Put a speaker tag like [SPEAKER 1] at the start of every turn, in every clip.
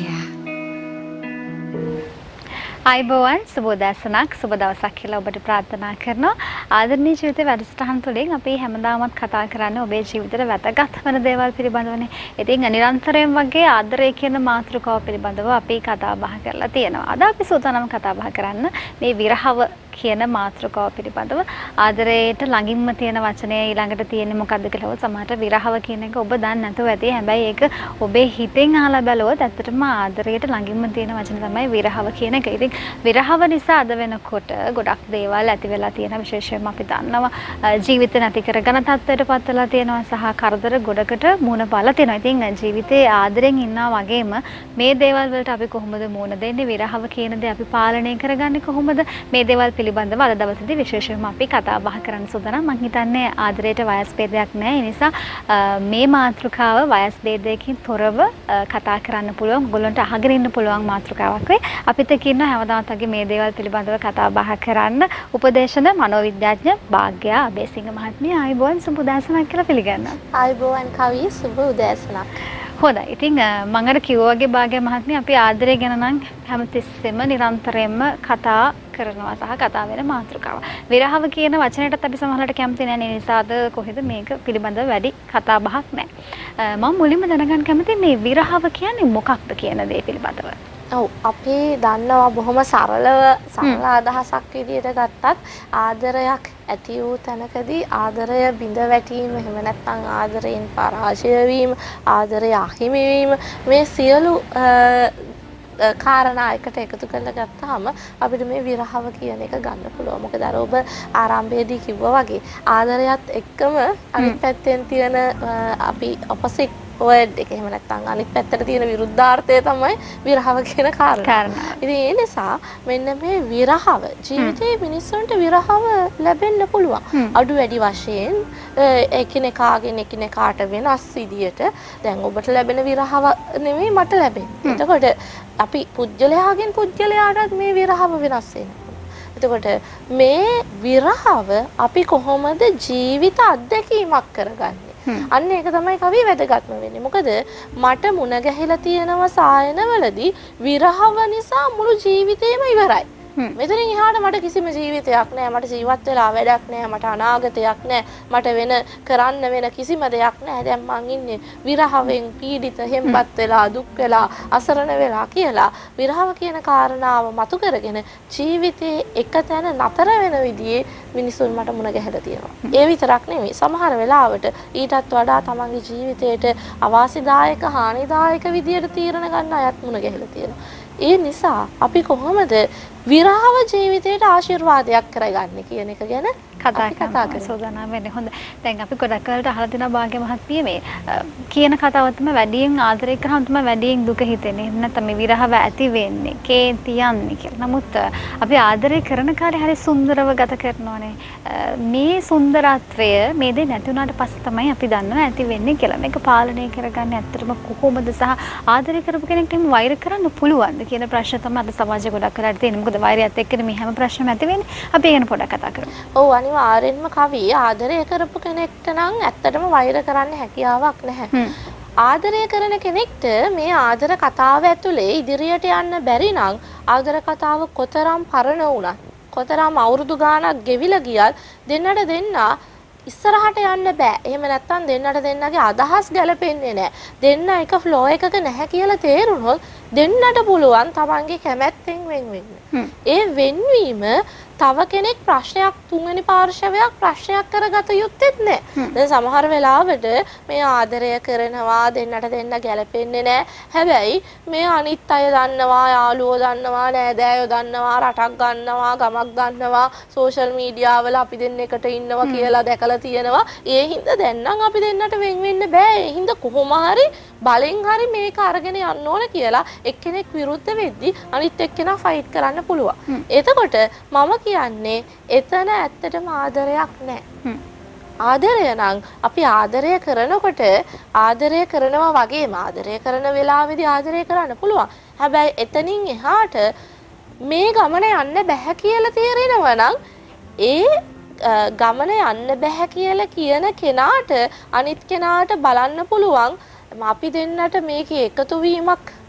[SPEAKER 1] අයිබෝවන් සුබෝදෑසනක් සුබ දවසක් කියලා ඔබට ප්‍රාර්ථනා කරනවා. ආදරණීය ජීවිතේ වැඩසටහන් තුළින් අපි හැමදාමත් කතා කරන්නේ ඔබේ ජීවිතේට වැදගත් වෙන දේවල් පිළිබඳවනේ. ඉතින් නිරන්තරයෙන් වගේ ආදරය කියන මාතෘකාව පිළිබඳව අපි කතා බහ කරලා තියෙනවා. අද අපි සූදානම් කතා බහ කරන්න මේ විරහව කියන මාතෘකාව පිළිබඳව. ආදරයට ළඟින්ම තියෙන වචනය ඊළඟට තියෙන්නේ මොකද්ද කියලා සමහරට විරහව කියන එක ඔබ දන්නේ නැතුව ඇති. හැබැයි ඒක ඔබේ හිතෙන් අහලා බැලුවොත් ඇත්තටම ආදරයට ළඟින්ම තියෙන වචන තමයි විරහව කියන එක. ඉතින් විරහව නිසා අද වෙනකොට ගොඩක් දේවල් ඇති වෙලා තියෙන විශේෂයෙන්ම අපි දන්නවා ජීවිත නැති කරගෙන තත්ත්වයටපත් වෙලා තියෙනවා සහ කරදර ගොඩකට මුහුණ පාලා තියෙනවා. ඉතින් ජීවිතේ ආදරෙන් ඉන්නා වගේම මේ දේවල් වලට අපි කොහොමද මුහුණ දෙන්නේ? විරහව කියන දේ අපි පාලනය කරගන්නේ කොහොමද? මේ දේවල් පිළිබඳව අද දවසේදී විශේෂයෙන්ම අපි කතා බහ කරන්න සූදානම්. මම හිතන්නේ ආදරයට වයස් භේදයක් නැහැ. ඒ නිසා මේ මාතෘකාව වයස් භේදයකින් තොරව කතා කරන්න පුළුවන්. ඔයගොල්ලන්ට අහගෙන ඉන්න පුළුවන් මාතෘකාවක් වෙයි. අපිට කියන හැමදාමත් වගේ මේ දේවල් පිළිබඳව කතා බහ කරන්න උපදේශන මනෝවිද්‍යාඥ භාග්‍ය අබේසිංහ මහත්මිය ආයිබෝන් සුබ උදෑසනක් කියලා පිළිගන්නවා.
[SPEAKER 2] ආයිබෝන් කවි සුබ උදෑසනක්.
[SPEAKER 1] හොඳයි. ඉතින් මම අර කිව්වා වගේ භාග්‍ය මහත්මිය අපි ආදරය ගැන නම් හැමතිස්සෙම නිරන්තරයෙන්ම කතා කරනවා සහ කතා වෙන මාතෘකාවක්. විරහව කියන වචනයටත් අපි සමහරවිට කැමති නැහැ. ඒ නිසා අද කොහෙද මේක පිළිබඳව වැඩි කතා බහක් නැහැ. මම මුලින්ම දැනගන්න කැමතියි මේ විරහව කියන්නේ මොකක්ද කියන දේ පිළිබඳව.
[SPEAKER 2] ඔව් අපි දන්නවා බොහොම සරල අදහසක් විදිහට ගත්තත් ආදරයක් ඇති වූ තැනකදී ආදරය බිඳ වැටීම එහෙම නැත්නම් ආදරයෙන් පරාජය වීම ආදරය අහිමි වීම මේ සියලු කාරණා එකට එකතු කරලා ගත්තාම අපිට මේ විරහව කියන එක ගන්න පුළුවන්. මොකද අර ඔබ ආරම්භයේදී කිව්වා වගේ ආදරයත් එක්කම අනිත් පැත්තෙන් තියෙන අපි ඔපොසිට් වර්ඩ් එක එහෙම නැත්නම් අනිත් පැත්තට තියෙන විරුද්ධාර්ථය තමයි විරහව කියන කාරණා. ඉතින් ඒ නිසා මෙන්න මේ විරහව ජීවිතේ මිනිස්සුන්ට විරහව ලැබෙන්න පුළුවන්. අඩු වැඩි වශයෙන් එකිනෙකාගෙන් එකිනෙකාට වෙනස් විදියට දැන් ඔබට ලැබෙන විරහව නෙමෙයි මට ලැබෙන්නේ. එතකොට අපි පුජ්‍යලයාගෙන් පුජ්‍යලයාටත් මේ විරහව වෙනස් වෙනවා. එතකොට මේ විරහව අපි කොහොමද ජීවිත අත්දැකීමක් කරගන්නේ? අන්න ඒක තමයි කවිය වැදගත්ම වෙන්නේ. මොකද මට මුණ ගැහිලා තියෙනවා සායනවලදී විරහව නිසා මුළු ජීවිතේම ඉවරයි. මෙතනින් එහාට මට කිසිම ජීවිතයක් නැහැ. මට ජීවත් වෙලා වැඩක් නැහැ. මට අනාගතයක් නැහැ. මට වෙන කරන්න වෙන කිසිම දෙයක් නැහැ. දැන් මං ඉන්නේ විරහවෙන් පීඩිත හෙම්බත් වෙලා දුක් වෙලා අසරණ වෙලා කියලා විරහව කියන කාරණාව මතු කරගෙන ජීවිතේ එක තැන නතර වෙන විදිහේ මිනිසුන් මට මුණ ගැහිලා තියෙනවා. ඒ විතරක් නෙමෙයි සමහර වෙලාවට ඊටත් වඩා තමන්ගේ ජීවිතයට අවාසිදායක හානිදායක විදියට තීරණ ගන්න අයත් මුණ ගැහිලා තියෙනවා. ඒ නිසා අපි කොහොමද විරහව ජීවිතයට ආශිර්වාදයක් කරගන්නේ කියන එක ගැන කතා කරන්න සූදානම් වෙන්නේ. හොඳයි. දැන් අපි ගොඩක් වෙලාවට අහලා තියෙනවා භාග්‍ය මහත්මිය මේ කියන කතාව තමයි වැඩියෙන් ආදරය කරාම තමයි වැඩියෙන් දුක හිතෙන්නේ. එහෙම නැත්නම් මේ විරහව ඇති වෙන්නේ, කේන්ති යන්නේ කියලා. නමුත් අපි ආදරය කරන කාලේ හරි සුන්දරව ගත කරනවානේ. මේ සුන්දරත්වය මේ දේ නැති වුණාට පස්සේ තමයි අපි දන්නවා ඇති වෙන්නේ කියලා. මේක පාලනය කරගන්නේ ඇත්තටම කොහොමද සහ ආදරය කරපු කෙනෙක්ට එහෙම වෛර කරන්න පුළුවන්ද කියන ප්‍රශ්න තමයි අද සමාජයේ ගොඩක් වෙලාට තියෙන්නේ. මොකද වෛරයත් එක්කනේ මේ හැම ප්‍රශ්නම ඇති වෙන්නේ. අපි ගැන පොඩ්ඩක් කතා කරමු. ඔව් අනිවාර්යෙන්ම කවි ආදරය කරපු කෙනෙක්ට නම් ඇත්තටම වෛර කරන්න හැකියාවක් නැහැ. ආදරය කරන කෙනෙක්ට මේ ආදර කතාව ඇතුලේ ඉදිරියට යන්න බැරි නම් ආදර කතාව කොතරම් පරණ වුණත් කොතරම් අවුරුදු ගාණක් ගෙවිලා ගියත් දෙන්නට දෙන්නා ඉස්සරහට යන්න බෑ. එහෙම නැත්නම් දෙන්නට දෙන්නගේ අදහස් ගැලපෙන්නේ නැහැ. දෙන්න එක ෆ්ලෝ එකක නැහැ කියලා තේරුනොත් දෙන්නට පුළුවන් තමන්ගේ කැමැත්තෙන් වෙන් වෙන්න. ඒ වෙන්වීම තව කෙනෙක් ප්‍රශ්නයක් තුන්වෙනි පාර්ශවයක් ප්‍රශ්නයක් කරගත යුත්තේත් නැහැ. දැන් සමහර වෙලාවට මේ ආදරය කරනවා දෙන්නට දෙන්න ගැලපෙන්නේ නැහැ. හැබැයි මේ අනිත් අය දන්නවා, යාළුවෝ දන්නවා, නෑදෑයෝ දන්නවා, රටක් ගන්නවා, ගමක් ගන්නවා, සෝෂල් මීඩියා වල අපි දෙන්න එකට ඉන්නවා කියලා දැකලා තියෙනවා. ඒ හින්දා දැන් නම් අපි දෙන්නට වෙන් වෙන්න බෑ. ඒ හින්දා කොහොම හරි බලෙන් හරි මේක අරගෙන යන්න ඕන කියලා එක්කෙනෙක් විරුද්ධ වෙද්දි අනිත් එක්කෙනා ෆයිට් කරන්න පුළුවන්. එතකොට මම කියන්නේ එතන ඇත්තටම ආදරයක් නැහැ. ආදරය නම් අපි ආදරය කරනකොට ආදරය කරනවා වගේම ආදරය කරන වෙලාවෙදී ආදරය කරන්න පුළුවන්. හැබැයි එතනින් එහාට මේ ගමන යන්න බෑ කියලා තේරෙනවා නම් ඒ ගමන යන්න බෑ කියලා කියන කෙනාට අනිත් කෙනාට බලන්න පුළුවන් අපි දෙන්නට මේකේ එකතු වීමක්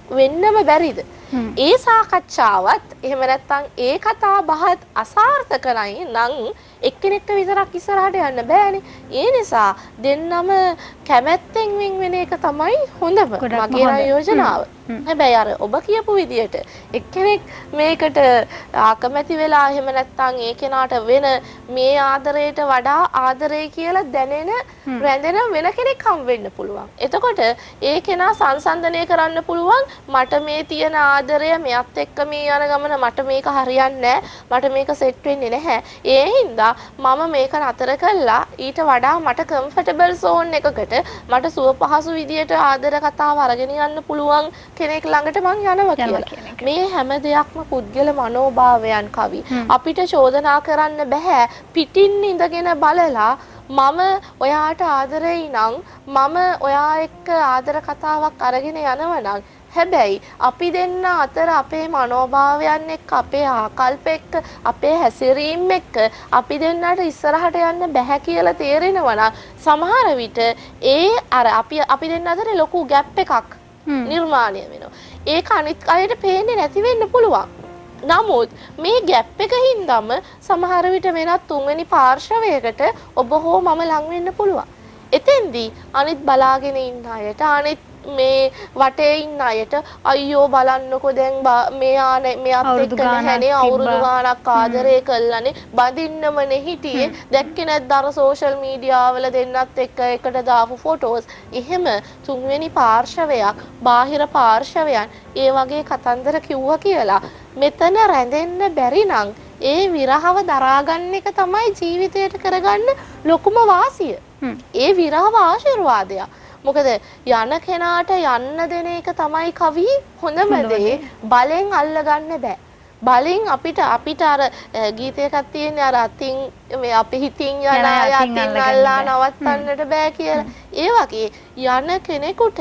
[SPEAKER 2] වෙන්නම බැරිද? ඒ සාකච්ඡාවත් එහෙම නැත්නම් ඒ කතා බහත් අසාර්ථකයි නම් එක්කෙනෙක්ට විතරක් ඉස්සරහට යන්න බෑනේ. ඒ නිසා දෙන්නම කැමැත්තෙන් වෙන එක තමයි හොඳම මගේ යෝජනාව. හැබැයි අර ඔබ කියපු විදියට එක්කෙනෙක් මේකට අකමැති වෙලා එහෙම නැත්නම් ඒ කෙනාට වෙන මේ ආදරයට වඩා ආදරේ කියලා දැනෙන රැඳෙන වෙන කෙනෙක් හම් වෙන්න පුළුවන්. එතකොට ඒ කෙනා සංසන්දනය කරන්න පුළුවන් මට මේ තියෙන ආදරය මෙයත් එක්ක මේ යන ගමන මට මේක හරියන්නේ නැහැ. මට මේක සෙට් වෙන්නේ නැහැ. ඒ හින්දා මම මේක නතර කළා ඊට වඩා මට කම්ෆර්ටබල් සෝන් එකකට මට සුව පහසු විදියට ආදර කතාව අරගෙන යන්න පුළුවන් කෙනෙක් ළඟට මං යනවා කියලා. මේ හැම දෙයක්ම පුද්ගල මනෝභාවයන් කවි. අපිට චෝදනා කරන්න බෑ පිටින් ඉඳගෙන බලලා මම ඔයාට ආදරෙයි නම් මම ඔයා එක්ක ආදර කතාවක් අරගෙන යනවා නම් හැබැයි අපි දෙන්න අතර අපේ මනෝභාවයන් එක්ක අපේ ආකල්ප එක්ක අපේ හැසිරීම එක්ක අපි දෙන්නට ඉස්සරහට යන්න බෑ කියලා තේරෙනවා නම් සමහර විට ඒ අර අපි දෙන්න අතර ලොකු ગેප් එකක් නිර්මාණය වෙනවා. ඒක අනිත් අයට පේන්නේ නැති වෙන්න පුළුවන්. නමුත් මේ ગેප් එක හින්දාම සමහර විට වෙනත් තුන්වෙනි පාර්ශවයකට ඔබ හෝ මම ලං වෙන්න පුළුවන්. එතෙන්දී අනිත් බලාගෙන ඉන්න අයට අනිත් මේ වටේ ඉන්න අයට අයියෝ බලන්නකෝ දැන් මෙයාත් එක්ක නැහැනේ අවුරුදු ගාණක් ආදරේ කළානේ බඳින්නමනේ හිටියේ දැක්කේ නැද්ද අර සෝෂල් මීඩියා වල දෙන්නත් එක්ක එකට දාපු ෆොටෝස්. එහෙම තුන්වෙනි පාර්ශවයක් බාහිර පාර්ශවයන් ඒ වගේ කතන්දර කිව්වා කියලා මෙතන රැඳෙන්න බැරි නම් ඒ විරහව දරාගන්න එක තමයි ජීවිතයට කරගන්න ලොකුම වාසිය. ඒ විරහව ආශිර්වාදයක්. මොකද යන කෙනාට යන්න දෙන එක තමයි කවි හොඳම දේ. බලෙන් අල්ලගන්න බෑ. බලෙන් අපිට අර ගීතයකක් තියෙන්නේ අර අතින් මේ අපි හිතින් යන අය අතින් අල්ලා නවත්තන්නට බෑ කියලා. ඒ වගේ යන කෙනෙකුට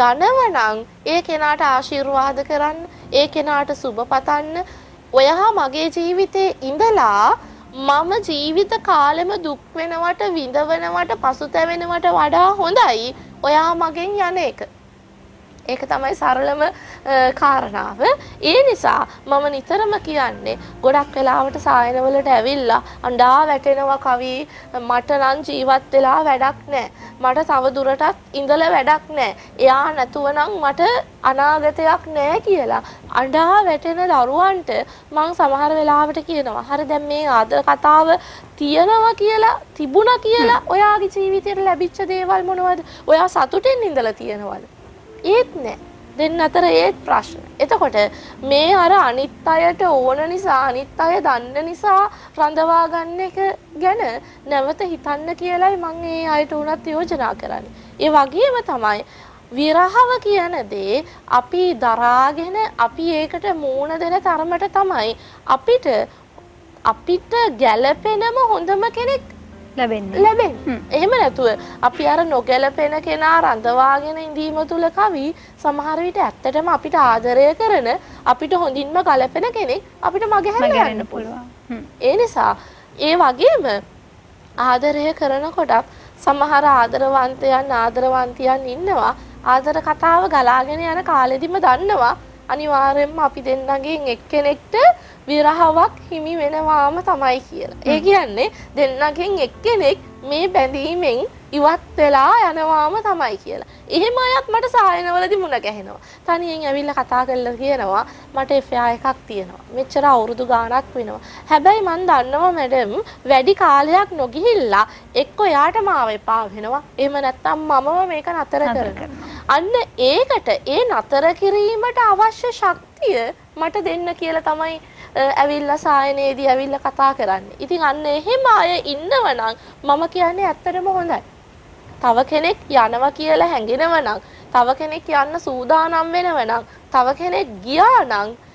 [SPEAKER 2] යනවනම් ඒ කෙනාට ආශිර්වාද කරන්න, ඒ කෙනාට සුබ පතන්න. ඔයා මගේ ජීවිතේ ඉඳලා මම ජීවිත කාලෙම දුක් වෙනවට විඳවනවට පසුතැවෙනවට වඩා හොඳයි ඔයා මගෙන් යන එක. ඒක තමයි සරලම කාරණාව. ඒ නිසා මම නිතරම කියන්නේ ගොඩක් වෙලාවට සායනවලට ඇවිල්ලා අඬා වැටෙනවා කවි මට නම් ජීවත් වෙලා වැඩක් නැහැ. මට තව දුරටත් ඉඳලා වැඩක් නැහැ. එයා නැතුව නම් මට අනාගතයක් නැහැ කියලා අඬා වැටෙන දරුවන්ට මම සමහර වෙලාවට කියනවා හරි දැන් මේ ආදර කතාව තියනවා කියලා තිබුණා කියලා ඔයාගේ ජීවිතේට ලැබිච්ච දේවල් මොනවද? ඔයා සතුටින් ඉඳලා තියනවද? ඒත් නෑ. දෙන්න අතර ඒත් ප්‍රශ්න. එතකොට මේ අර අනිත් අයට ඕන නිසා අනිත් අය දන්න නිසා රඳවා ගන්න එක ගැන නැවත හිතන්න කියලායි මම ඒ අයට උනත් යෝජනා කරන්නේ. ඒ වගේම තමයි විරහව කියන දේ අපි දරාගෙන අපි ඒකට මූණ දෙන තරමට තමයි අපිට ගැළපෙනම හොඳම කෙනෙක් ලැබෙන්නේ. එහෙම නැතුව අපි අර නොගැලපෙන කෙනා රඳවාගෙන ඉඳීම තුල කවි සමහර විට ඇත්තටම අපිට ආදරය කරන අපිට හොඳින්ම ගලපෙන කෙනෙක් අපිට මගහැරලා යන්න පුළුවන්. ඒ නිසා ඒ වගේම ආදරය කරනකොට සමහර ආදරවන්තයන් ඉන්නවා ආදර කතාව ගලාගෙන යන කාලෙදිම දන්නවා අනිවාර්යයෙන්ම අපි දෙන්නගෙන් එක්කෙනෙක්ට විරහවක් හිමි වෙනවාම තමයි කියලා. ඒ කියන්නේ දෙන්නගෙන් එක්කෙනෙක් මේ බැඳීමෙන් ඉවත් වෙලා යනවාම තමයි කියලා. එහෙම අයත් මට සායනවලදී මුණ ගැහෙනවා. තනියෙන් ඇවිල්ලා කතා කරලා කියනවා මට FA එකක් තියෙනවා. මෙච්චර අවුරුදු ගාණක් වෙනවා. හැබැයි මන් දන්නවා මැඩම් වැඩි කාලයක් නොගිහිල්ලා එක්ක යාට මාව එපා වෙනවා. එහෙම නැත්නම් මමම මේක නතර කරනවා. අන්න ඒකට ඒ නතර කිරීමට අවශ්‍ය ශක්තිය මට දෙන්න කියලා තමයි ඇවිල්ලා සායනයේදී ඇවිල්ලා කතා කරන්නේ. ඉතින් අන්න එහෙම අය ඉන්නවනම් මම කියන්නේ ඇත්තටම හොඳයි. තව කෙනෙක් යනවා කියලා හැඟෙනවනම්, තව කෙනෙක් යන්න සූදානම් වෙනවනම්, තව කෙනෙක් ගියා නම්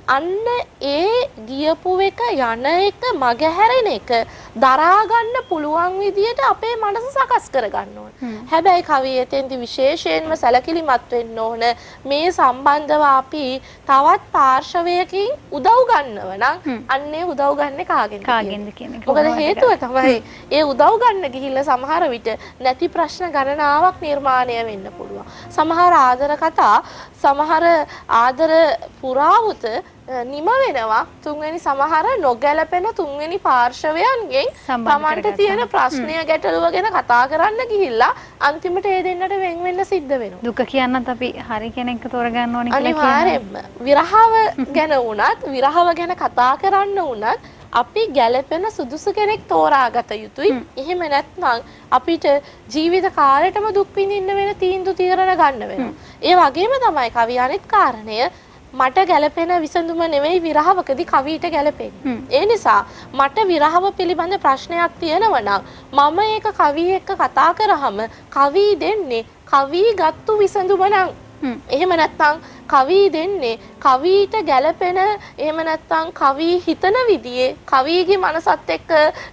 [SPEAKER 2] අන්න ඒ ගියපු එක යන එක මගහැරෙන එක දරා ගන්න පුළුවන් විදියට අපේ මනස සකස් කර ගන්න ඕන. හැබැයි කවිය එතෙන්දි විශේෂයෙන්ම සැලකිලිමත් වෙන්න ඕන මේ සම්බන්ධව අපි තවත් පාර්ශවයකින් උදව් ගන්නව නම් අන්නේ උදව් ගන්න කාගෙන්ද කියන එක. මොකද හේතුව තමයි ඒ උදව් ගන්න ගිහිල්ලා සමහර විට නැති ප්‍රශ්න ගණනාවක් නිර්මාණය වෙන්න පුළුවන්. සමහර ආදර කතා සමහර ආදර පුරාවුත නිම වෙනවා තුන්වෙනි සමහර නොගැලපෙන තුන්වෙනි පාර්ශවයන්ගෙන් තමන්ට තියෙන ප්‍රශ්නය ගැටලුව ගැන කතා කරන්න ගිහිල්ලා අන්තිමට ඒ දෙන්නට වෙන් වෙන්න සිද්ධ වෙනවා.
[SPEAKER 1] දුක කියන්නත් අපි හරි කෙනෙක් තෝරගන්න ඕනේ කියලා
[SPEAKER 2] අනිවාර්යයෙන්ම විරහව ගැන වුණත් විරහව ගැන කතා කරන්න වුණත් අපි ගැලපෙන සුදුසු කෙනෙක් තෝරාගත යුතුයි. එහෙම නැත්නම් අපිට ජීවිත කාලෙටම දුක් විඳින්න වෙන තීන්දුව తీරන ගන්න වෙනවා. ඒ වගේම තමයි කවිය අනිත් කාරණය මට ගැලපෙන විසඳුම නෙවෙයි විරහවකදී කවියට ගැලපෙන්නේ. ඒ නිසා මට විරහව පිළිබඳ ප්‍රශ්නයක් තියෙනවා නම් මම ඒක කවිය එක්ක කතා කරාම කවි දෙන්නේ කවි ගත්තු විසඳුම නම් එහෙම නැත්නම් කවි දෙන්නේ කවියට ගැලපෙන එහෙම නැත්නම් කවි හිතන විදිහේ කවිගේ මනසත් එක්ක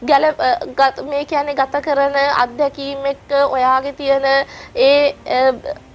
[SPEAKER 2] මේ කියන්නේ ගත කරන අත්දැකීම් එක්ක ඔයාගේ තියෙන ඒ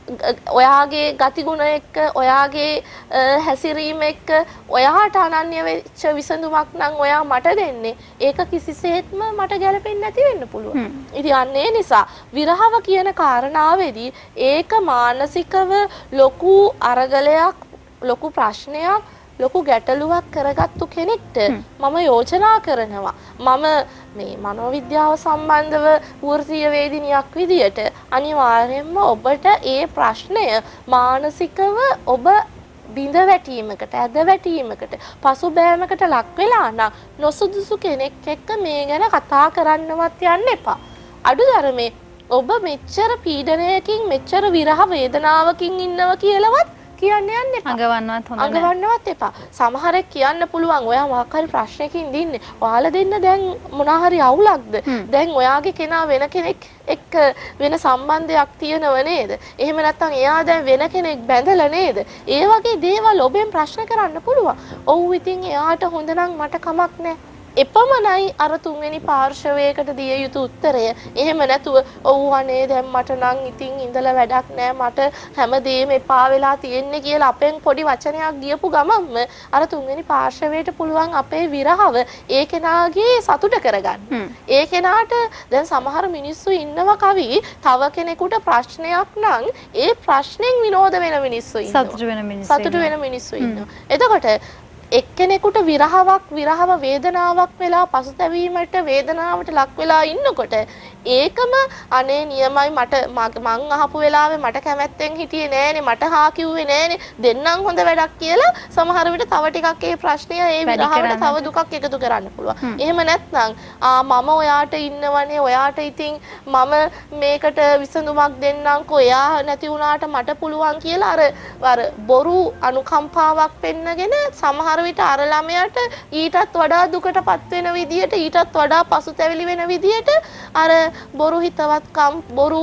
[SPEAKER 2] ඔයාගේ ගතිගුණ එක්ක ඔයාගේ හැසිරීම එක්ක ඔයාට අනන්‍ය වෙච්ච විසඳුමක් නම් ඔයා මට දෙන්නේ ඒක කිසිසේත්ම මට ගැලපෙන්නේ නැති වෙන්න පුළුවන්. ඉතින් අන්න ඒ නිසා විරහව කියන කාරණාවේදී ඒක මානසිකව ලොකු අරගලයක් ලොකු ප්‍රශ්නයක් ලොකු ගැටලුවක් කරගත්තු කෙනෙක්ට මම යෝජනා කරනවා මම මේ මනෝවිද්‍යාව සම්බන්ධව වෘත්තීය වේදිනියක් විදියට අනිවාර්යයෙන්ම ඔබට ඒ ප්‍රශ්නය මානසිකව ඔබ බිඳ වැටීමකට ඇද වැටීමකට පසුබෑමකට ලක් වෙලා නම් නොසුදුසු කෙනෙක් එක්ක මේ ගැන කතා කරන්නවත් යන්න එපා. අඩුතරමේ ඔබ මෙච්චර පීඩනයකින් මෙච්චර විරහ වේදනාවකින් ඉන්නවා කියලාවත් කියන්න යන්න එපා. අඟවන්නවත් එපා. සමහරෙක් කියන්න පුළුවන් ඔයා මොකක් හරි ප්‍රශ්නයකින් ඉන්නේ. ඔයාලා දෙන්න දැන් මොනවා හරි අවුලක්ද? දැන් ඔයාගේ කෙනා වෙන කෙනෙක් එක්ක වෙන සම්බන්ධයක් තියෙනව නේද? එහෙම නැත්නම් එයා දැන් වෙන කෙනෙක් බැඳලා නේද? ඒ වගේ දේවල් ඔබෙන් ප්‍රශ්න කරන්න පුළුවන්. ඔව් ඉතින් එයාට හොඳ නම් මට කමක් නැහැ. එපමණයි අර තුන්වෙනි පාර්ශවයකට දිය යුතු උත්තරය. එහෙම නැතුව ඔව් අනේ දැන් මට නම් ඉතින් ඉඳලා වැඩක් නැහැ මට හැමදේම එපා වෙලා තියෙන්නේ කියලා අපෙන් පොඩි වචනයක් ගියපු ගමන්ම අර තුන්වෙනි පාර්ශවයට පුළුවන් අපේ විරහව ඒ කෙනාගේ සතුට කරගන්න. ඒ කෙනාට දැන් සමහර මිනිස්සු ඉන්නවා කවි තව කෙනෙකුට ප්‍රශ්නයක් නම් ඒ ප්‍රශ්නෙන් විනෝද වෙන මිනිස්සු ඉන්නවා. සතුට වෙන මිනිස්සු ඉන්නවා. එතකොට එක්කෙනෙකුට විරහව වේදනාවක් වෙලා පසුතැවීමට වේදනාවට ලක් වෙලා ඉන්නකොට ඒකම අනේ නියමයි මට මං අහපු වෙලාවේ මට කැමැත්තෙන් හිටියේ නෑනේ මට හා කිව්වේ නෑනේ දෙන්නම් හොඳ වැඩක් කියලා සමහර විට තව ටිකක් ඒ ප්‍රශ්නය ඒ විරහවට තව දුකක් එකතු කරන්න පුළුවන්. එහෙම නැත්නම් මම ඔයාට ඉන්නවනේ ඔයාට ඉතින් මම මේකට විසඳුමක් දෙන්නම්කෝ එයා නැති වුණාට මට පුළුවන් කියලා අර බොරු අනුකම්පාවක් පෙන්නගෙන සමහර විට අර ළමයාට ඊටත් වඩා දුකටපත් වෙන විදියට ඊටත් වඩා පසුතැවිලි වෙන විදියට අර බොරු හිතවත්කම් බොරු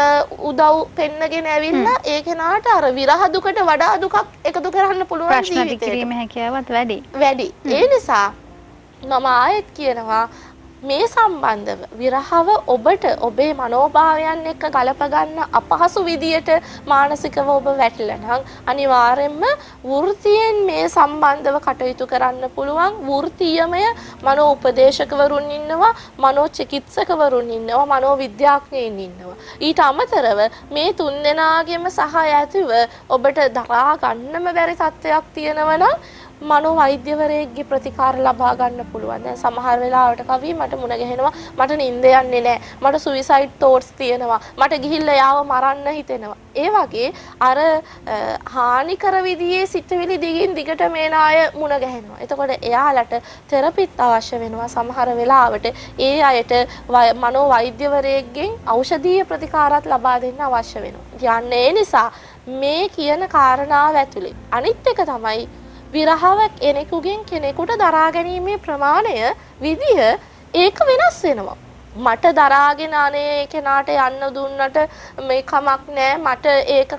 [SPEAKER 2] උදව් පෙන්නගෙන ඇවිල්ලා ඒ කෙනාට අර විරහ දුකට වඩා දුකක් එකතු කරන්න පුළුවන්
[SPEAKER 1] ප්‍රශ්න කිරීමේ හැකියාවත්
[SPEAKER 2] වැඩි. ඒ නිසා මම ආයෙත් කියනවා මේ සම්බන්ධව විරහව ඔබට ඔබේ මනෝභාවයන් එක්ක ගලප ගන්න අපහසු විදියට මානසිකව ඔබ වැටිලා නම් අනිවාර්යයෙන්ම වෘත්තියෙන් මේ සම්බන්ධව කටයුතු කරන්න පුළුවන් වෘත්තීයමය මනෝ උපදේශකවරුන් ඉන්නවා මනෝ චිකිත්සකවරුන් ඉන්නවා මනෝ විද්‍යාඥයින් ඉන්නවා ඊට අමතරව මේ තුන්දෙනාගේම සහාය ඇතිව ඔබට දරා ගන්නම බැරි තත්ත්වයක් තියෙනවා නම් මනෝ වෛද්‍යවරයෙක්ගේ ප්‍රතිකාර ලබා ගන්න පුළුවන්. දැන් සමහර වෙලාවට කවි මට මුණ ගැහෙනවා මට නිින්ද යන්නේ නැහැ. මට සුයිසයිඩ් තෝට්ස් තියෙනවා. මට ගිහිල්ලා යාව මරන්න හිතෙනවා. ඒ වගේ අර හානිකර විදිහේ සිතුවිලි දිගින් දිගට මේන අය මුණ ගැහෙනවා. එතකොට එයාලට තෙරපිත් අවශ්‍ය වෙනවා සමහර වෙලාවට. ඒ අයට මනෝ වෛද්‍යවරයෙක්ගෙන් ඖෂධීය ප්‍රතිකාරات ලබා දෙන්න අවශ්‍ය වෙනවා. යන්නේ ඒ නිසා මේ කියන කාරණාව ඇතුලේ අනිත් එක තමයි විරහවක් කෙනෙකුගෙන් කෙනෙකුට දරා ගැනීමේ ප්‍රමාණය විදිය ඒක වෙනස් වෙනවා. මට දරාගෙන අනේ කෙනාට යන්න දුන්නට මේ කමක් නෑ මට ඒක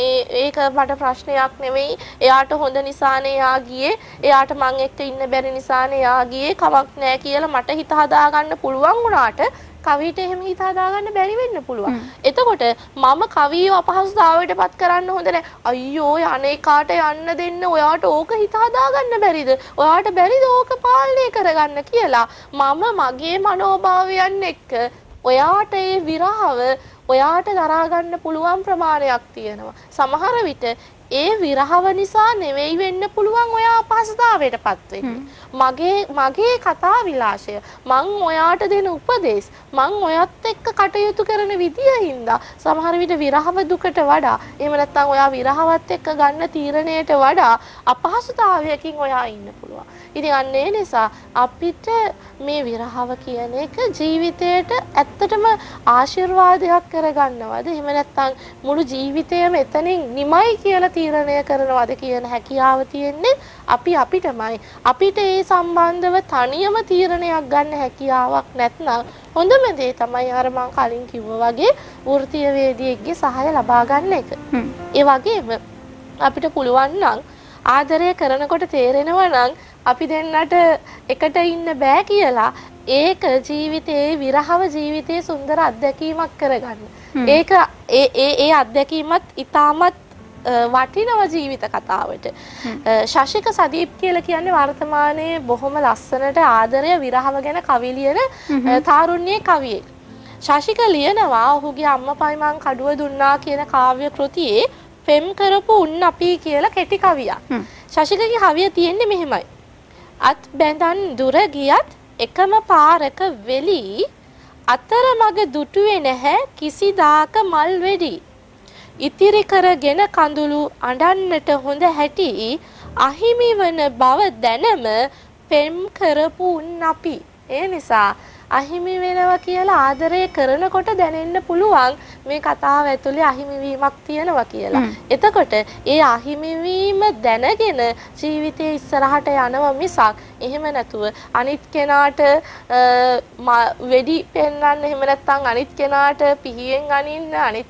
[SPEAKER 2] මට ප්‍රශ්නයක් නෙවෙයි එයාට හොඳ නිසානේ එයා ගියේ එයාට මං එක්ක ඉන්න බැරි නිසානේ එයා ගියේ කමක් නෑ කියලා මට හිත හදාගන්න පුළුවන් වුණාට කවියට එහෙම හිත හදාගන්න බැරි වෙන්න පුළුවන්. එතකොට මම කවියව අපහසුතාවයට පත් කරන්න හොඳ නැහැ. අයියෝ අනේ කාට යන්න දෙන්න ඔයාට ඕක හිත හදාගන්න බැරිද? ඔයාට බැරිද ඕක පාලනය කරගන්න කියලා මම මගේ මනෝභාවයන් එක්ක ඔයාට ඒ විරහව ඔයාට දරා ගන්න පුළුවන් ප්‍රමාණයක් තියෙනවා. සමහර විට ඒ විරහව නිසා නෙවෙයි වෙන්න පුළුවන් ඔයා අපහසුතාවයටපත් වෙන්නේ. මගේ කතා විලාශය මං ඔයාට දෙන උපදේශ මං ඔයත් එක්ක කටයුතු කරන විදිය හින්දා සමහර විට විරහව දුකට වඩා එහෙම නැත්නම් ඔයා විරහවත් එක්ක ගන්න තීරණයට වඩා අපහසුතාවයකින් ඔයා ඉන්න පුළුවන්. ඉතින් අන්න ඒ නිසා අපිට මේ විරහව කියන එක ජීවිතේට ඇත්තටම ආශිර්වාදයක් කරගන්නවද එහෙම නැත්නම් මුළු ජීවිතයම එතනින් නිමයි කියලා තීරණය කරනවද කියන හැකියාව තියෙන්නේ අපිටමයි. අපිට ඒ සම්බන්ධව තනියම තීරණයක් ගන්න හැකියාවක් නැත්නම් හොඳම දේ තමයි අර මං කලින් කිව්වා වගේ වෘත්තීය වේදිකෙක්ගේ සහාය ලබා ගන්න එක. ඒ වගේම අපිට පුළුවන් නම් ආදරය කරනකොට තේරෙනවා නම් අපි දෙන්නට එකට ඉන්න බෑ කියලා ඒක ජීවිතේ විරහව ජීවිතේ සුන්දර අත්දැකීමක් කරගන්න. ඒක ඒ අත්දැකීමත් ඊටමත් වටිනව ජීවිත කතාවට. ශශික සදීප් කියලා කියන්නේ වර්තමානයේ බොහොම ලස්සනට ආදරය විරහව ගැන කවි ලියන තාරුණ්‍යයේ කවියෙක්. ශශික ලියනවා ඔහුගේ අම්මපයි මං කඩුව දුන්නා කියන කාව්‍ය කෘතියේ පෙම් කරපු උන් අපි කියලා කෙටි කවියක්. ශශිකගේ කවිය තියෙන්නේ මෙහෙමයි. අත් බැඳන් දුර ගියත් එකම පාරක වෙලි අතරමඟ දුටුවේ නැහැ කිසිදාක මල් වෙඩි. ඉතිරි කරගෙන කඳුළු අඬන්නට හොඳ හැටි අහිමි වන බව දැනම පෙම් කරපු උන් අපි. ඒ නිසා අහිමි වෙනවා කියලා ආදරය කරනකොට දැනෙන්න පුළුවන් මේ කතාව ඇතුලේ අහිමිවීමක් තියෙනවා කියලා. එතකොට ඒ අහිමිවීම දැනගෙන ජීවිතේ ඉස්සරහට යනවා මිසක් එහෙම නැතුව අනිත් කෙනාට වෙඩි පෙන්වන්න එහෙම නැත්නම් අනිත් කෙනාට පිහියෙන් අනින්න අනිත්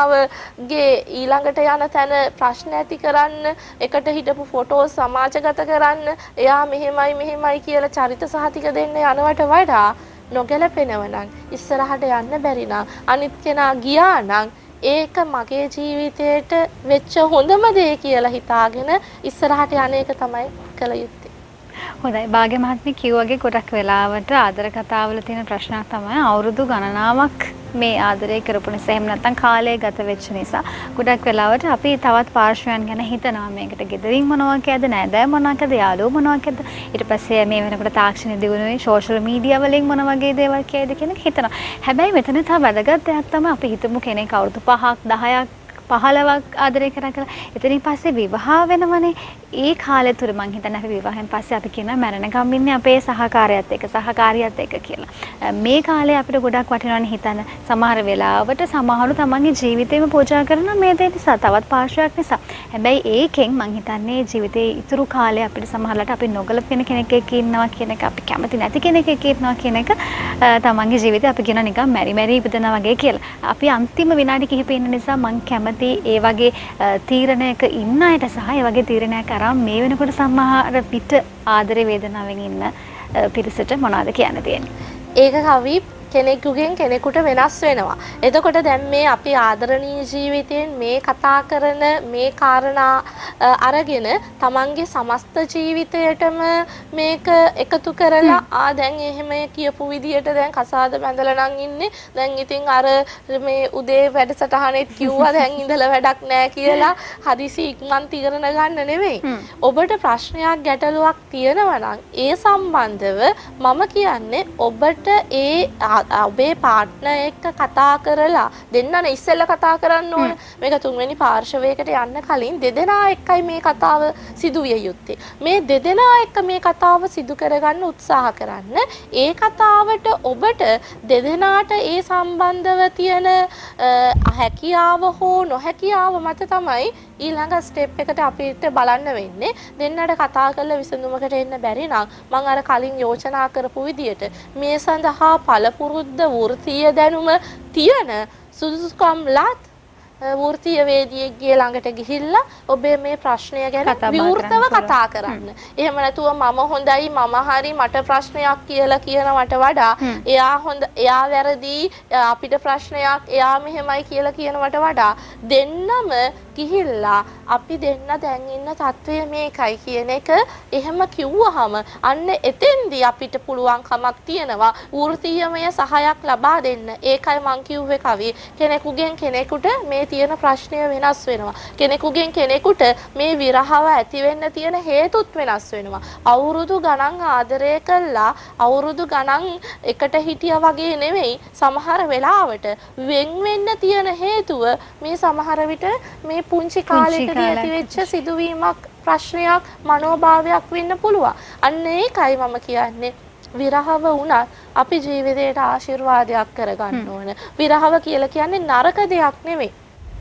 [SPEAKER 2] කෙනාවගේ ඊළඟට යන තැන ප්‍රශ්න ඇති කරන්න එකට හිටපු ෆොටෝ සමාජගත කරන්න එයා මෙහෙමයි කියලා චරිත සහතික දෙන්න යනවට වඩා නොගැලපෙනව නම් ඉස්සරහට යන්න බැරි නම් අනිත් කෙනා ගියා නම් ඒක මගේ ජීවිතේට වෙච්ච හොඳම දේ කියලා හිතාගෙන ඉස්සරහට යන එක තමයි කළ යුත්තේ.
[SPEAKER 1] හොඳයි භාග්‍ය මහත්මිය කිව්වාගේ ගොඩක් වෙලාවට ආදර කතාවල තියෙන ප්‍රශ්නයක් තමයි අවුරුදු ගණනාවක් මේ ආදරය කරපු නිසා එහෙම නැත්නම් කාලය ගත වෙච්ච නිසා ගොඩක් වෙලාවට අපි තවත් පාර්ශ්වයන් ගැන හිතනවා මේකට ගෙදරින් මොනවා කියද නෑදෑ මොනවා කියද යාළුවෝ මොනවා කියද ඊට පස්සේ මේ වෙනකොට තාක්ෂණ දියුණුවේ සෝෂල් මීඩියා වලින් මොන වගේ දේවල් කියයිද කියන එක හිතනවා. හැබැයි මෙතන තව වැදගත් දෙයක් තමයි අපි හිතමු කෙනෙක් අවුරුදු 5ක් 10ක් 15ක් ආදරය කරා කියලා. එතනින් පස්සේ විවාහ වෙනවනේ. ඒ කාලය තුර මං හිතන්නේ අපි විවාහයෙන් පස්සේ අපි කියනවා මරණකම් ඉන්නේ අපේ සහකාරියත් එක්ක කියලා. මේ කාලේ අපිට ගොඩක් වටිනවනේ හිතන්න. සමහර වෙලාවට සමහරු තමන්ගේ ජීවිතේම පූජා කරනවා මේ දේ නිසා තවත් පාර්ශ්වයක් නිසා. හැබැයි ඒකෙන් මං හිතන්නේ ජීවිතේ ඉතුරු කාලේ අපිට සමහරලාට අපි නොගැලපෙන කෙනෙක් එක්ක ඉන්නවා කියන එක අපි කැමති නැති කෙනෙක් එක්ක ඉන්නවා කියන එක තමන්ගේ ජීවිතේ අපි කියනවා නිකන් මැරි ඉපදෙනා වගේ කියලා. අපි අන්තිම විනාඩි කිහිපෙ ඉන්න නිසා මං කැමති ඒ වගේ තීරණයක ඉන්න අයට සහ ඒ වගේ තීරණයක් අරන් මේ වෙනකොට සමහර පිට ආදරේ වේදනාවෙන් ඉන්න පිරිසට මොනවද කියන්න තියෙන්නේ?
[SPEAKER 2] ඒක කවි කෙනෙකුගෙන් කෙනෙකුට වෙනස් වෙනවා. එතකොට දැන් මේ අපි ආදරණීය ජීවිතයෙන් මේ කතා කරන මේ කාරණා අරගෙන තමන්ගේ සමස්ත ජීවිතයටම මේක එකතු කරලා දැන් එහෙම කියපු විදියට දැන් කසාද බැඳලා නම් ඉන්නේ. දැන් ඉතින් අර මේ උදේ වැඩසටහනෙත් කිව්වා දැන් ඉඳලා වැඩක් නැහැ කියලා හදිසි ඉක්මන් තීරණ ගන්න නෙවෙයි. ඔබට ප්‍රශ්නයක් ගැටලුවක් තියෙනවා නම් ඒ සම්බන්ධව මම කියන්නේ ඔබට ඔබේ පාර්ට්නර් එක්ක කතා කරලා දෙන්නනේ ඉස්සෙල්ලා කතා කරන්න ඕන. මේක තුන්වෙනි පාර්ශවයකට යන්න කලින් දෙදෙනා එක්කයි මේ කතාව සිදු විය යුත්තේ. මේ දෙදෙනා එක්ක මේ කතාව සිදු කරගන්න උත්සාහ කරන්න. ඒ කතාවට ඔබට දෙදෙනාට ඒ සම්බන්ධව තියෙන හැකියාව හෝ නොහැකියාව මත තමයි ඊළඟ ස්ටෙප් එකට අපිට බලන්න වෙන්නේ දෙන්නට කතා කරලා විසඳුමකට එන්න බැරි නම් මම අර කලින් යෝජනා කරපු විදියට මේ සඳහා පළපුරුද්ද වෘත්තීය දැනුම තියෙන සුදුසුකම්ලත් වෘත්තීය වේදිකයෙක්ගේ ළඟට ගිහිල්ලා ඔබේ මේ ප්‍රශ්නය ගැන විවෘතව කතා කරන්න. එහෙම නැතුව මම හොඳයි මම හරි මට ප්‍රශ්නයක් කියලා කියනවට වඩා එයා වැරදි අපිට ප්‍රශ්නයක් එයා මෙහෙමයි කියලා කියනවට වඩා දෙන්නම ගිහිල්ලා අපි දෙන්න දැන් ඉන්න තත්වය මේකයි කියන එක එහෙම කිව්වහම අන්න එතෙන්දී අපිට පුළුවන්කමක් තියෙනවා වෘත්තීයමය සහායක් ලබා දෙන්න. ඒකයි මං කිව්වේ කවි කෙනෙකුගෙන් කෙනෙකුට මේ තියෙන ප්‍රශ්නය වෙනස් වෙනවා. කෙනෙකුගෙන් කෙනෙකුට මේ විරහව ඇති වෙන්න තියෙන හේතුත් වෙනස් වෙනවා. අවුරුදු ගණන් ආදරය කළා අවුරුදු ගණන් එකට හිටියා වගේ නෙමෙයි සමහර වෙලාවට වෙන් වෙන්න තියෙන හේතුව මේ සමහර විට මේ පුංචි කාලෙකදී ඇතිවෙච්ච සිදුවීමක් ප්‍රශ්නයක් මනෝභාවයක් වෙන්න පුළුවන්. අන්න ඒකයි මම කියන්නේ විරහව වුණත් අපි ජීවිතේට ආශිර්වාදයක් කරගන්න ඕන. විරහව කියලා කියන්නේ නරක දෙයක් නෙමෙයි.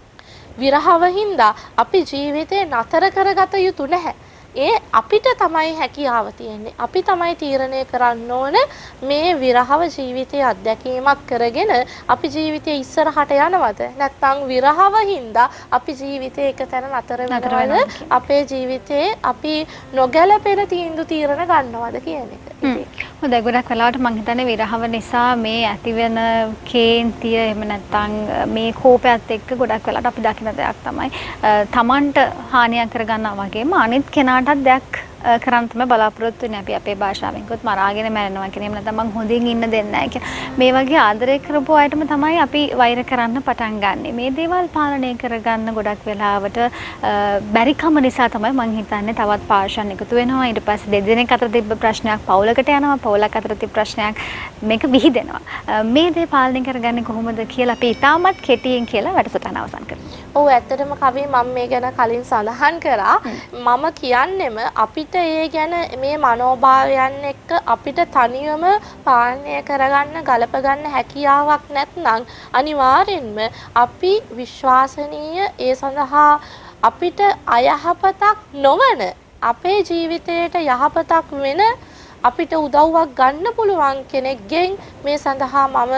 [SPEAKER 2] විරහව හින්දා අපි ජීවිතේ නතර කරගත යුතු නැහැ. ඒ අපිට තමයි හැකියාව තියෙන්නේ. අපි තමයි තීරණය කරන්න ඕන මේ විරහව ජීවිතයේ අත්දැකීමක් කරගෙන අපි ජීවිතේ ඉස්සරහට යනවද නැත්නම් විරහව හින්දා අපි ජීවිතේ එක තැන නතර වෙනවද අපේ ජීවිතේ අපි නොගැලපෙන තීරණ ගන්නවද කියන එක.
[SPEAKER 1] හොඳයි ගොඩක් වෙලාවට මම හිතන්නේ විරහව නිසා මේ ඇතිවෙන කේන්තිය එහෙම නැත්නම් මේ කෝපයත් එක්ක ගොඩක් වෙලාවට අපි දකින දෙයක් තමයි තමන්ට හානියක් කරගන්නවා වගේම අනිත් කෙනාටත් දෙයක් කරන්න තමයි බලාපොරොත්තු වෙන්නේ. අපි අපේ භාෂාවෙන් කිව්වොත් මරාගෙන මැරෙනවා කියන එහෙම නැත්නම් මං හොඳින් ඉන්න දෙන්නේ නැහැ කියන මේ වගේ ආදරය කරපු අයටම තමයි අපි වෛර කරන්න පටන් ගන්නෙ. මේ දේවල් පාලනය කරගන්න ගොඩක් වෙලාවට බැරිකම නිසා තමයි මං හිතන්නේ තවත් පාෂන් එකතු වෙනවා. ඊට පස්සේ දෙදෙනෙක් අතර තිබ්බ ප්‍රශ්නයක් පවුලකට යනවා. පවුලක් අතර තිබ්බ ප්‍රශ්නයක් මේක විහිදෙනවා. මේ දේ පාලනය කරගන්නේ කොහොමද කියලා අපි ඉතාමත් කෙටියෙන් කියලා වැඩසටහන අවසන් කරමු.
[SPEAKER 2] ඔව් ඇත්තටම කවි මම මේ ගැන කලින් සඳහන් කරා. මම කියන්නෙම අපිට ඒ ගැන මේ මනෝභාවයන් එක්ක අපිට තනියම පාලනය කරගන්න ගලප ගන්න හැකියාවක් නැත්නම් අනිවාර්යෙන්ම අපි විශ්වාසනීය ඒ සඳහා අපිට අයහපතක් නොවන අපේ ජීවිතයට යහපතක් වෙන අපිට උදව්වක් ගන්න පුළුවන් කෙනෙක්ගෙන් මේ සඳහා මම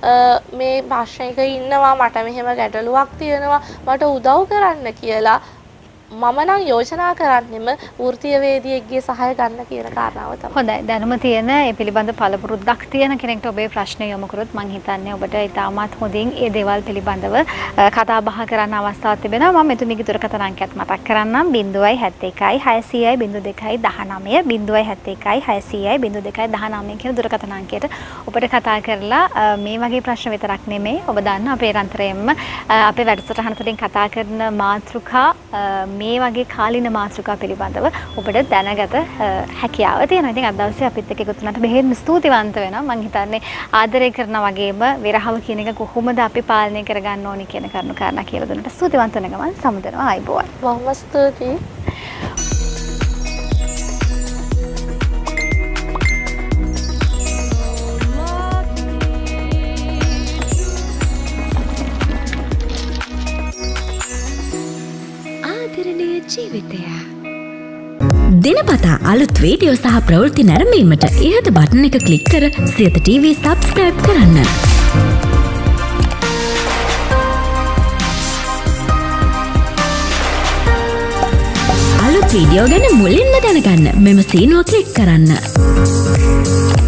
[SPEAKER 2] මේ ප්‍රශ්නයක ඉන්නවා මට මෙහෙම ගැටලුවක් තියෙනවා මට උදව් කරන්න කියලා මම නම් යෝජනා කරන්නෙම වෘත්තීය වේදිකයෙක්ගේ සහාය ගන්න කියන කාරණාව තමයි.
[SPEAKER 1] හොඳයි. දැනුම තියෙන ඒ පිළිබඳ පළපුරුද්දක් තියෙන කෙනෙක්ට ඔබේ ප්‍රශ්න යොමු කරොත් මම හිතන්නේ ඔබට ඉතාමත් හොඳින් ඒ දේවල් පිළිබඳව කතා බහ කරන්න අවස්ථාවක් තිබෙනවා. මම මෙතුමියගේ දුරකථන අංකයත් මතක් කරන්නම් 071 600 0219 071 600 0219 කියන දුරකථන අංකයට ඔබට කතා කරලා මේ වගේ ප්‍රශ්න විතරක් නෙමෙයි ඔබ දන්න අපේ රන්තරයෙන්ම අපේ වැඩසටහන තුළින් කතා කරන මාතෘකා මේ වගේ කාලින මාතෘකා පිළිබඳව ඔබට දැනගත හැකියාව තියෙනවා. ඉතින් අද දවසේ අපිත් එක්ක එකතු වුණාට බෙහෙත් ස්තුතිවන්ත වෙනවා. මම හිතන්නේ ආදරය කරනා වගේම විරහව කියන එක කොහොමද අපි පාලනය කරගන්න ඕනි කියන කරුණු කාරණා කියලා දුන්නට ස්තුතිවන්ත වෙන ගමන් සමුදෙනවා. ආයිබෝවන්.
[SPEAKER 2] බොහොම ස්තුතියි.
[SPEAKER 3] ජීවිතය දිනපතා අලුත් වීඩියෝ සහ ප්‍රවෘත්ති නැරඹීමට ඉහත බටන් එක ක්ලික් කර සියත TV සබ්ස්ක්‍රයිබ් කරන්න. අලුත් වීඩියෝ ගැන මුලින්ම දැනගන්න මෙම සීනුව ක්ලික් කරන්න.